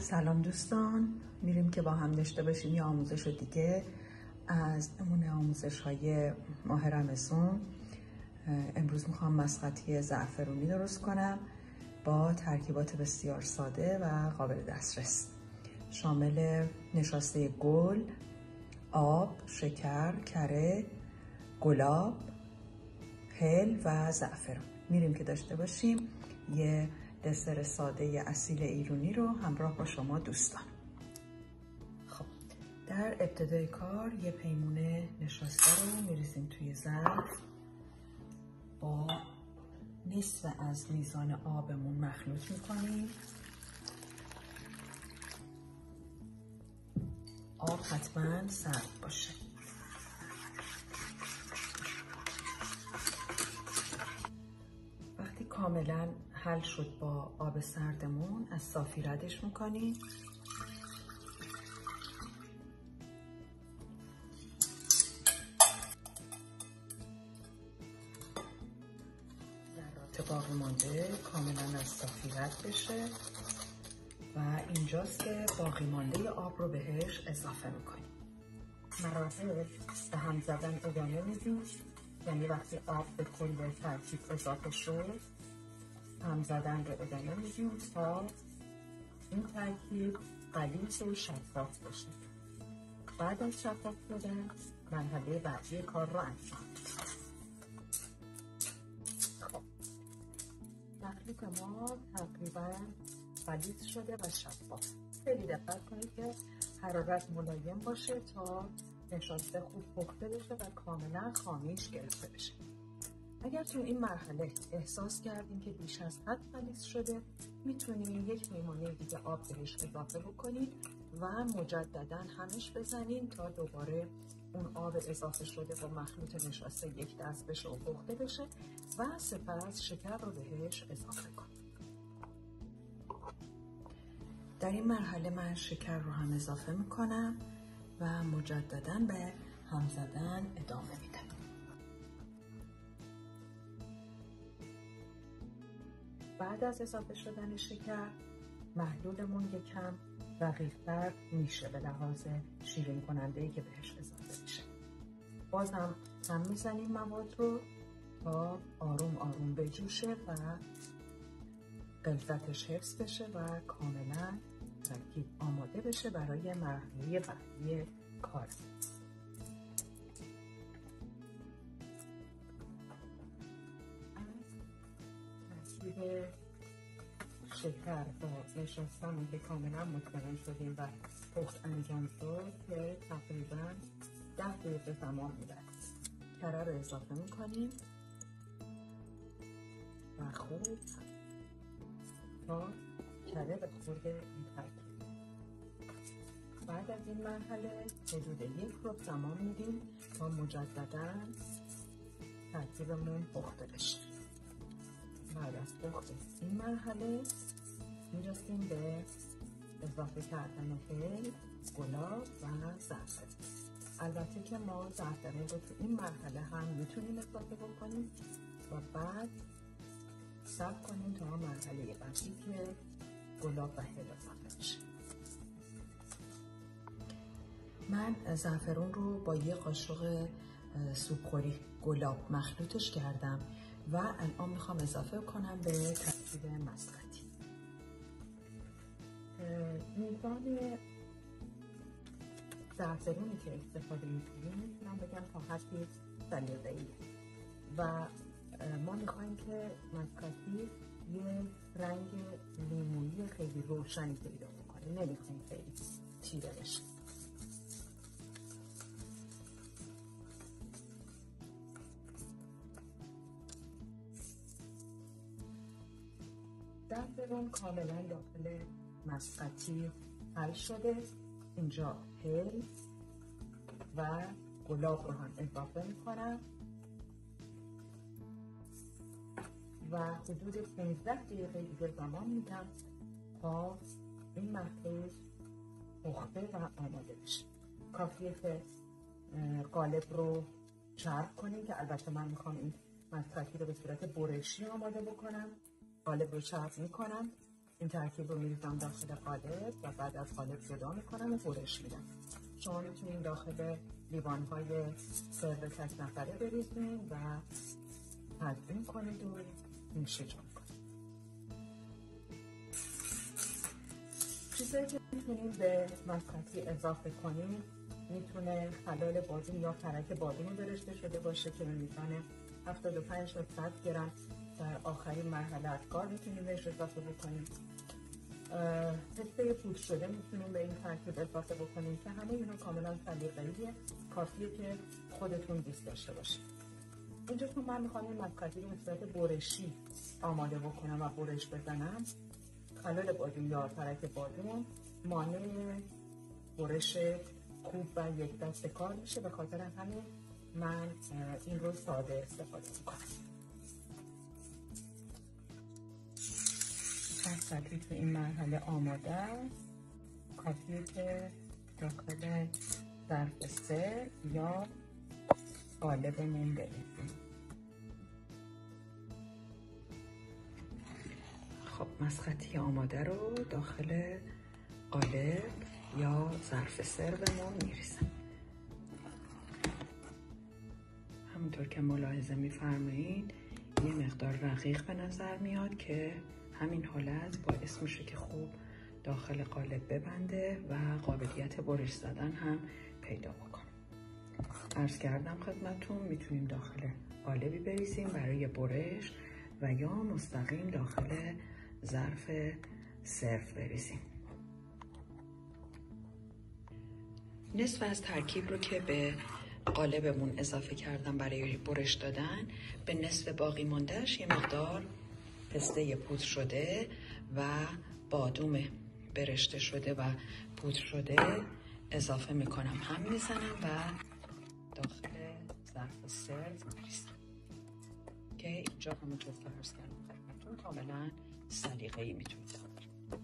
سلام دوستان، میریم که با هم داشته باشیم یه آموزش دیگه از نمونه آموزش های ماه رمضان. امروز میخوام مسقطی زعفرونی درست کنم با ترکیبات بسیار ساده و قابل دسترس. شامل نشاسته گل، آب، شکر، کره، گلاب، هل و زعفران. میریم که داشته باشیم یه دسر ساده اصیل ایرانی رو همراه با شما دوستان. خب در ابتدای کار یه پیمونه نشاسته رو میریزیم توی ظرف، با نصف از میزان آبمون مخلوط میکنیم. آب حتما سرد باشه. وقتی کاملا حل شد با آب سردمون، از صافی ردش میکنیم. ذرات باقی مانده کاملا از صافی رد بشه و اینجاست که باقی مانده آب رو بهش اضافه میکنیم. مراحل به هم زدن ادامه میدیم، یعنی وقتی آب به کل ترکیب اضافه شد هم زدن رو ادامه میدیم تا این ترکیب غلیظ و شفاف بشه. بعد از شفاف شدن مرحله بعدی کار رو انجام میدیم. خب مخلوط ما تقریبا غلیظ شده و شفاف. خیلی دقت کنید که حرارت ملایم باشه تا نشاسته خوب پخته بشه و کاملا خامیش گرفته بشه. اگر تو این مرحله احساس کردیم که بیش از حد غلیظ شده، میتونیم یک پیمانه دیگه آب بهش اضافه بکنید و مجددا همش بزنیم تا دوباره اون آب اضافه شده با مخلوط نشاسته یک دست بشه و پخته بشه و سپس شکر رو بهش اضافه کنیم. در این مرحله من شکر رو هم اضافه میکنم و مجددا به هم زدن ادامه میدم. بعد از اضافه شدن شکر، محلولمون یکم رقیق‌تر میشه به لحاظ شیرین کننده‌ای که بهش اضافه میشه. باز هم میزنیم مواد رو تا آروم آروم بجوشه و غلظتش حفظ بشه و کاملا ترکیب آماده بشه برای مرحله بعدی کار. ترکیب شکر با نشاستمون که کاملا مطمئن شدیم و پخت انجام شد که تقریبا 10 دقیقه زمان میبره. کره رو اضافه میکنیم و خوب تا کره به خورد این ترکیب. بعد از این مرحله حدود 1 ربع زمان میدیم تا مجددا ترکیبمون پخته بشه. بعد از پخت این مرحله میرسیم به اضافه کردن هل، گلاب و زعفران. البته که ما زعفران رو تو این مرحله هم میتونیم اضافه بکنیم و بعد صبر کنیم تا مرحله بعدی که گلاب و هل اضافه بشه. من زعفران رو با یه قاشق سوپخوری گلاب مخلوطش کردم و الان میخوام اضافه کنم به ترکیب مسقطی. میزان زعفرونی که استفاده میکنیم میتونم بگم تا حدی سلیقه‌ایه و ما میخوایم که مسقطی یه رنگ لیمویی خیلی روشنی پیدا بکنه، نمیخوایم خیلی تیره بشه. زعفران کاملا داخل مسقطی حل شده. اینجا هل و گلاب رو هم اضافه میکنم و حدود 15 دقیقه دیگه زمان میدم تا این محلول پخته و آماده بشه. کافیه که قالب رو چرب کنیم که البته من میخوام این مسقطی رو به صورت برشی آماده بکنم. قالب رو چرب میکنم این ترکیب رو میریزم داخل قالب و بعد از قالب جدا میکنم و برش میدم. شما میتونید داخل لیوان‌های سرو تک نفره بریزید و تزیین کنید و نوش جان کنید. چیزایی که میتونید به مسقطی اضافه کنید میتونه خلال بادوم یا فرک بادوم برشته شده باشه که به میزان 75 تا 100 گرم در آخرین مرحله از کار میتونید بهش اضافه بکنید. پسته پودر شده میتونید به این ترکیب اضافه بکنید که همه اینا کاملا سلیقه‌ایه، کافیه که خودتون دوست داشته باشید. اینجا که من میخوام این مسقطی رو به صورت برشی آماده بکنم و برش بزنم، خلال بادوم یا فرک بادوم مانع برش خوب و یک دسته کار میشه، به خاطر همین من این رو ساده استفاده میکنم. مسقطی تو این مرحله آماده است، کافیه که داخل ظرف سرو یا قالبمون بریزیم. خب مسقطی آماده رو داخل قالب یا ظرف سرومون میریزم. همونطور که ملاحظه میفرمایید یه مقدار رقیق به نظر میاد که همین حالت باعث میشه که خوب داخل قالب ببنده و قابلیت برش زدن هم پیدا بکنه. عرض کردم خدمتون میتونیم داخل قالبی بریزیم برای برش و یا مستقیم داخل ظرف سرو بریزیم. نصف از ترکیب رو که به قالبمون اضافه کردم برای برش دادن، به نصف باقی موندهش یه مقدار پسته پودر شده و بادوم برشته شده و پودر شده اضافه میکنم، هم میزنم و داخل ظرف سرو میریزم که اینجا همونطور که عرض کردم خدمتتون کاملا سلیقه‌ای میتونید ببرید.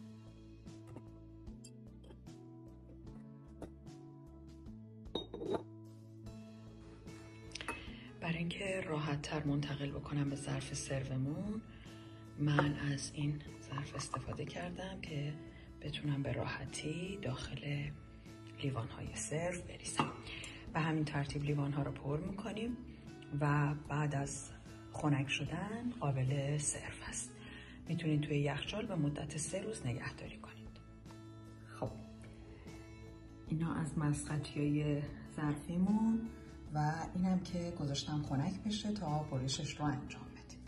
برای اینکه راحت تر منتقل بکنم به ظرف سرومون، من از این ظرف استفاده کردم که بتونم به راحتی داخل لیوان‌های سرو بریزم. به همین ترتیب لیوان‌ها رو پر میکنیم و بعد از خنک شدن قابل سرو هست. میتونید توی یخچال به مدت 3 روز نگهداری کنید. خب اینا از مسقطی‌های ظرفیمون و اینم که گذاشتم خنک بشه تا برشش رو انجام بدیم.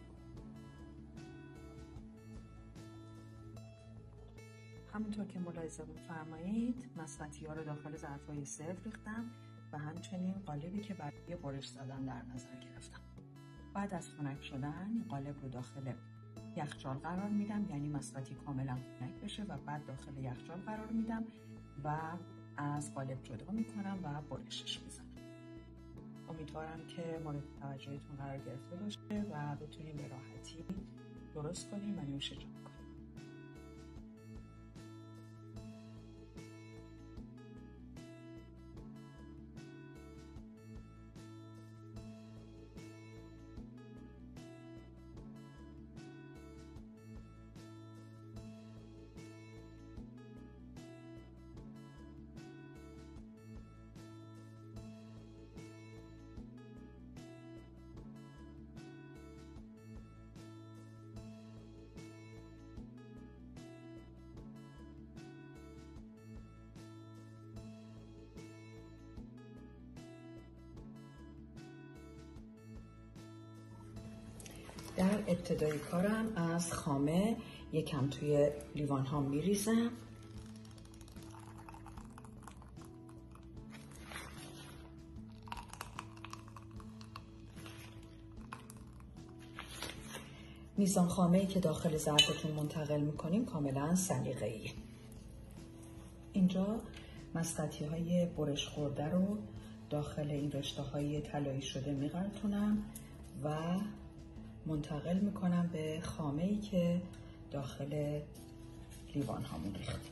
همونطور که ملاحظه بفرمایید مسقطی‌ها رو داخل ظرف‌های سرو ریختم و همچنین قالبی که برای برش زدن در نظر گرفتم. بعد از خنک شدن این قالب رو داخل یخچال قرار میدم، یعنی مسقطی کاملا خنک بشه و بعد داخل یخچال قرار میدم و از قالب جدا میکنم و برشش میزنم. امیدوارم که مورد توجهتون قرار گرفته باشه و بتونیم به راحتی درست کنیم و نوش جان کنیم. در ابتدای کارم از خامه یکم توی لیوان ها میریزم میزان خامه‌ای که داخل ظرفتون منتقل میکنیم کاملا سلیقه‌ایه. اینجا مسقطی‌های برش خورده رو داخل این رشته‌های طلایی شده میغلطونم و منتقل میکنم به خامه‌ای که داخل لیوان هامون ریختیم.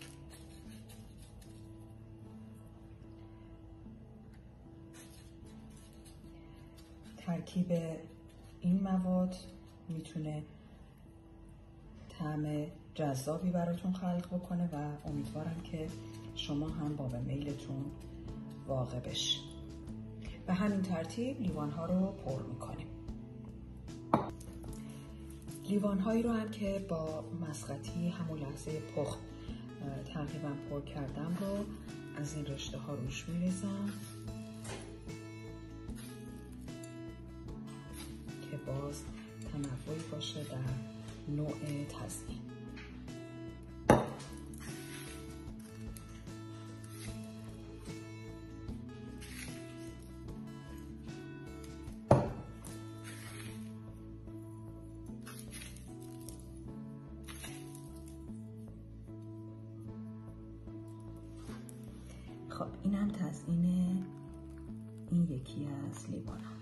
ترکیب این مواد میتونه طعم جذابی براتون خلق بکنه و امیدوارم که شما هم با به میلتون واقع بشید. به همین ترتیب لیوان‌ها رو پر میکنیم. لیوان‌هایی رو هم که با مسقطی همون لحظه پخت تقریبا پر کردم رو از این رشته ها روش میریزم که باز تنوعی باشه در نوع تزیین. خب اینم تزیین این یکی از لیوان ها.